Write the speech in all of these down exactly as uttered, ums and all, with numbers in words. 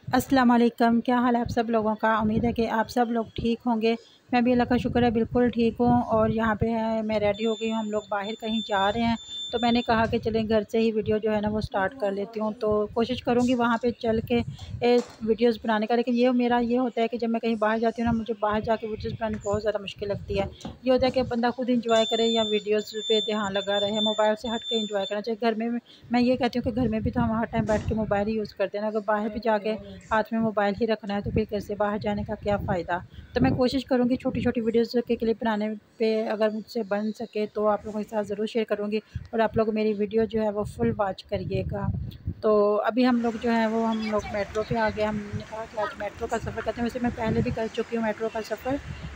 अस्सलाम वालेकुम। क्या हाल है आप सब लोगों का। उम्मीद है कि आप सब लोग ठीक होंगे। मैं भी अल्लाह का शुक्र है बिल्कुल ठीक हूँ। और यहाँ पे है मैं रेडी हो गई हूँ, हम लोग बाहर कहीं जा रहे हैं, तो मैंने कहा कि चलें घर से ही वीडियो जो है ना वो स्टार्ट कर लेती हूँ। तो कोशिश करूँगी वहाँ पे चल के ए, वीडियोज़ बनाने का। लेकिन ये मेरा ये होता है कि जब मैं कहीं बाहर जाती हूँ ना, मुझे बाहर जाके वीडियोज़ बनानी बहुत ज़्यादा मुश्किल लगती है। ये होता है कि बंदा खुद इंजॉय करे या वीडियोज़ पे ध्यान लगा रहे, मोबाइल से हट के इंजॉय करना चाहिए। घर में मैं ये कहती हूँ कि घर में भी तो हम हर टाइम बैठ के मोबाइल ही यूज़ करते हैं ना, अगर बाहर भी जाके हाथ में मोबाइल ही रखना है तो फिर घर से बाहर जाने का क्या फ़ायदा। तो मैं कोशिश करूँगी छोटी छोटी वीडियोज़ के क्लिप बनाने पे, अगर मुझसे बन सके तो आप लोगों के साथ ज़रूर शेयर करूँगी। और आप लोग मेरी वीडियो जो है वो फुल वॉच करिएगा। तो अभी हम लोग जो है वो हम लोग मेट्रो पे आ गए। हमने कहा कि आज मेट्रो का सफ़र करते हैं। वैसे मैं पहले भी कर चुकी हूँ मेट्रो का सफ़र,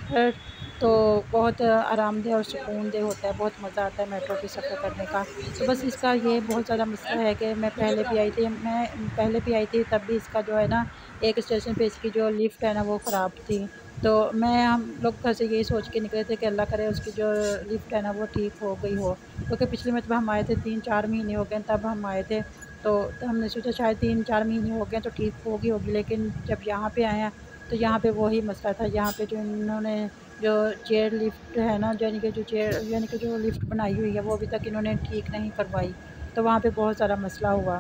तो बहुत आरामदेह और सुकूनदेह होता है, बहुत मज़ा आता है मेट्रो पे सफ़र करने का। तो बस इसका ये बहुत ज़्यादा मसला है कि मैं पहले भी आई थी मैं पहले भी आई थी तब भी इसका जो है ना, एक स्टेशन पे इसकी जो लिफ्ट है ना वो ख़राब थी। तो मैं हम लोग घर से यही सोच के निकले थे कि अल्लाह करे उसकी जो लिफ्ट है ना वो ठीक हो गई हो। क्योंकि पिछली मरतबा हम आए थे, तीन चार महीने हो गए तब हम आए थे, तो तो हमने सोचा शायद तीन चार महीने हो गए तो ठीक होगी होगी लेकिन जब यहाँ पे आए हैं तो यहाँ पे वही मसला था। यहाँ पे जो इन्होंने जो चेयर लिफ्ट है ना, यानी कि जो चेयर यानी कि जो लिफ्ट बनाई हुई है वो अभी तक इन्होंने ठीक नहीं करवाई। तो वहाँ पे बहुत सारा मसला हुआ।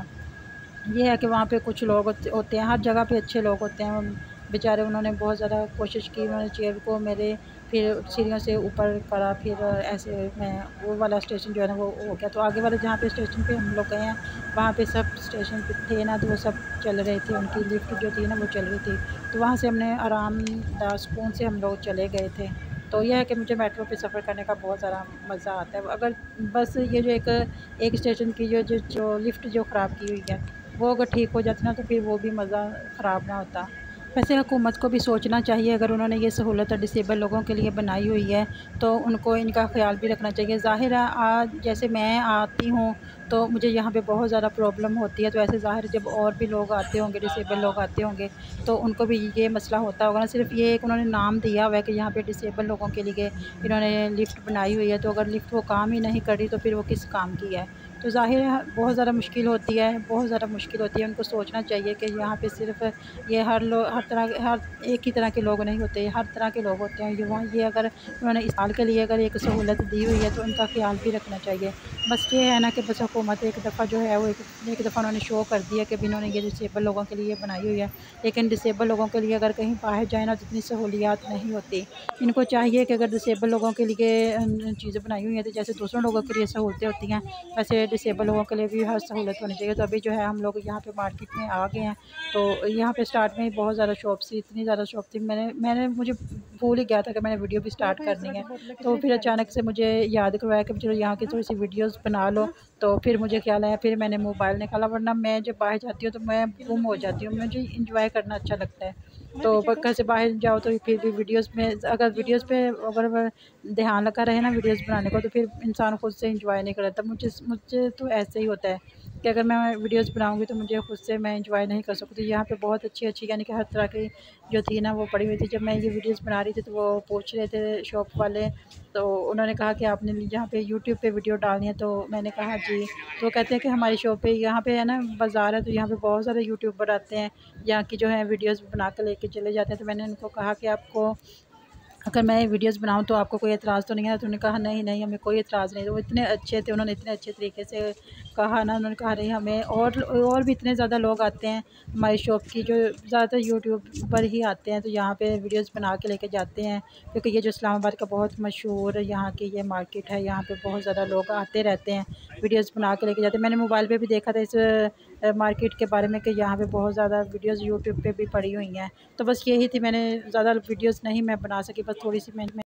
ये है कि वहाँ पे कुछ लोग होत होते हैं, हर जगह पे अच्छे लोग होते हैं। उन बेचारे उन्होंने बहुत ज़्यादा कोशिश की, उन्होंने चेयर को मेरे फिर सीढ़ियों से ऊपर करा, फिर ऐसे मैं वो वाला स्टेशन जो है ना वो हो गया। तो आगे वाले जहाँ पे स्टेशन पे हम लोग गए हैं, वहाँ पे सब स्टेशन पे थे ना, तो वो सब चल रहे थे, उनकी लिफ्ट जो थी ना वो चल रही थी। तो वहाँ से हमने आरामदायक सुकून से हम लोग चले गए थे। तो यह है कि मुझे मेट्रो पे सफ़र करने का बहुत ज़्यादा मज़ा आता है। अगर बस ये जो एक एक स्टेशन की जो जो जो लिफ्ट जो ख़राब की हुई है वो अगर ठीक हो जाती ना तो फिर वो भी मज़ा ख़राब ना होता। वैसे हुकूमत को भी सोचना चाहिए, अगर उन्होंने ये सहूलत डिसेबल लोगों के लिए बनाई हुई है तो उनको इनका ख़्याल भी रखना चाहिए। ज़ाहिर है आज जैसे मैं आती हूँ तो मुझे यहाँ पे बहुत ज़्यादा प्रॉब्लम होती है, तो ऐसे ज़ाहिर जब और भी लोग आते होंगे, डिसेबल लोग आते होंगे, तो उनको भी ये मसला होता होगा ना। सिर्फ़ ये एक उन्होंने नाम दिया हुआ है कि यहाँ पे डिसेबल लोगों के लिए इन्होंने लिफ्ट बनाई हुई है, तो अगर लिफ्ट वो काम ही नहीं कर रही तो फिर वो किस काम की है। तो ज़ाहिर है बहुत ज़्यादा मुश्किल होती है, बहुत ज़्यादा मुश्किल होती है। उनको सोचना चाहिए कि यहाँ पे सिर्फ़ ये हर लोग हर तरह के हर एक ही तरह के लोग नहीं होते, हर तरह के लोग होते हैं। ये वहाँ ये अगर उन्होंने इस साल के लिए अगर एक सहूलत दी हुई है तो उनका ख़्याल भी रखना चाहिए। बस ये है ना कि बस हुकूमत एक दफ़ा जो है वो एक एक दफ़ा उन्होंने शो कर दिया कि इन्होंने ये डिसेबल लोगों के लिए बनाई हुई है, लेकिन डिसेबल लोगों के लिए अगर कहीं बाहर जाए ना तो इतनी सहूलियात नहीं होती। इनको चाहिए कि अगर डिसेबल लोगों के लिए अ, चीज़ें बनाई हुई हैं तो जैसे दूसरों लोगों के लिए सहूलतें होती हैं, वैसे डिसेबल लोगों के लिए भी हर सहूलत होनी चाहिए। तो अभी जो है हम लोग यहाँ पे मार्केट में आ गए हैं। तो यहाँ पे स्टार्ट में ही बहुत ज़्यादा शॉप्स थी, इतनी ज़्यादा शॉप थी, मैंने मैंने मुझे भूल ही गया था कि मैंने वीडियो भी स्टार्ट करनी है। तो फिर अचानक से मुझे याद करवाया कि चलो यहाँ की थोड़ी सी वीडियोज़ बना लो। तो फिर मुझे ख्याल आया, फिर मैंने मोबाइल निकाला, वरना मैं जब बाहर जाती हूँ तो मैं गुम हो जाती हूँ, मुझे इंजॉय करना अच्छा लगता है। तो ब घर से बाहर जाओ तो फिर भी वीडियोज़ में अगर वीडियोज़ पे अगर ध्यान लगा रहे ना वीडियोज़ बनाने को तो फिर इंसान खुद से इंजॉय नहीं कर लेता। मुझे मुझे तो ऐसे ही होता है कि अगर मैं वीडियोज़ बनाऊँगी तो मुझे खुद से मैं इंजॉय नहीं कर सकती। यहाँ पे बहुत अच्छी-अच्छी यानी कि हर तरह की जो थी ना वो पड़ी हुई थी। जब मैं ये वीडियोज़ बना रही थी तो वो पूछ रहे थे शॉप वाले, तो उन्होंने कहा कि आपने यहाँ पे यूट्यूब पे वीडियो डालनी है, तो मैंने कहा जी। तो वो कहते हैं कि हमारी शॉप पे यहाँ पे है ना बाज़ार है, तो यहाँ पे बहुत सारे यूट्यूबर आते हैं, यहाँ की जो है वीडियोज़ बना के लेके चले जाते हैं। तो मैंने उनको कहा कि आपको अगर मैं वीडियोज़ बनाऊँ तो आपको कोई एतराज़ तो नहीं है? तो उन्होंने कहा नहीं, नहीं हमें कोई एतराज़ नहीं है। तो वो इतने अच्छे थे, उन्होंने इतने अच्छे तरीके से कहा ना, उन्होंने कहा नहीं हमें और और भी इतने ज़्यादा लोग आते हैं हमारी शॉप की, जो ज़्यादातर यूट्यूब पर ही आते हैं, तो यहाँ पे वीडियोज़ बना के लेके जाते हैं। क्योंकि ये जो इस्लामाबाद का बहुत मशहूर यहाँ की ये मार्केट है, यहाँ पे बहुत ज़्यादा लोग आते रहते हैं, वीडियोज़ बना के लेके जाते हैं। मैंने मोबाइल पे भी देखा था इस अ, मार्केट के बारे में कि यहाँ पे बहुत ज़्यादा वीडियोज़ यूट्यूब पे भी पड़ी हुई हैं। तो बस यही थी, मैंने ज़्यादा वीडियोज़ नहीं मैं बना सकी, बस थोड़ी-सी मैंने